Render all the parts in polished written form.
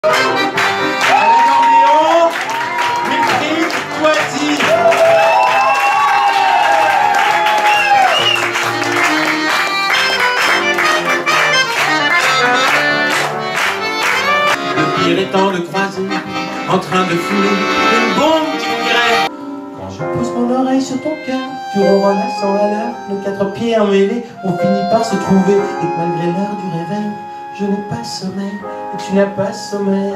À l'accordéon, Wilfried Toiti. Le pire étant de croiser, en train de fouler une bombe qui finirait. Quand je pose mon oreille sur ton cœur, tu ronronnes à 100 à l'heure. Nos quatre pieds emmêlés ont fini par se trouver. Et que malgré l'heure du réveil, je n'ai pas sommeil et tu n'as pas sommeil.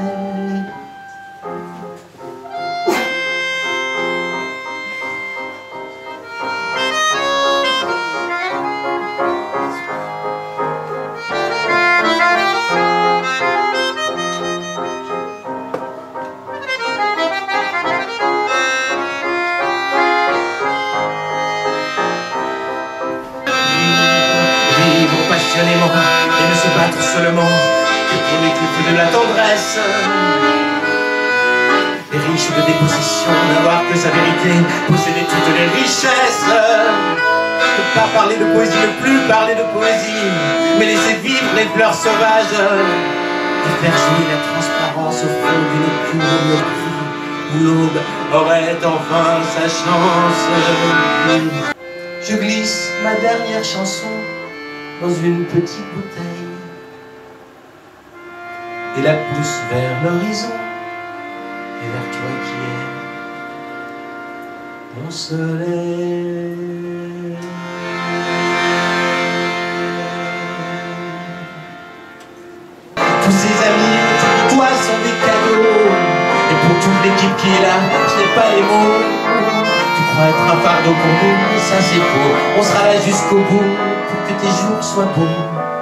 Passionnément et ne se battre seulement que pour l'éclipse de la tendresse. Les riches de déposition, n'avoir que sa vérité, posséder toutes les richesses. Ne pas parler de poésie, ne plus parler de poésie, mais laisser vivre les fleurs sauvages et faire jouer la transparence au fond d'une cour où l'aube aurait enfin sa chance. Je glisse ma dernière chanson dans une petite bouteille et la pousse vers l'horizon et vers toi qui es mon soleil. Tous ces amis autour de toi sont des cadeaux, et pour toute l'équipe qui est là, je n'ai pas les mots. Tu crois être un fardeau pour nous, mais ça c'est faux. On sera là jusqu'au bout pour que tes jours soient beaux.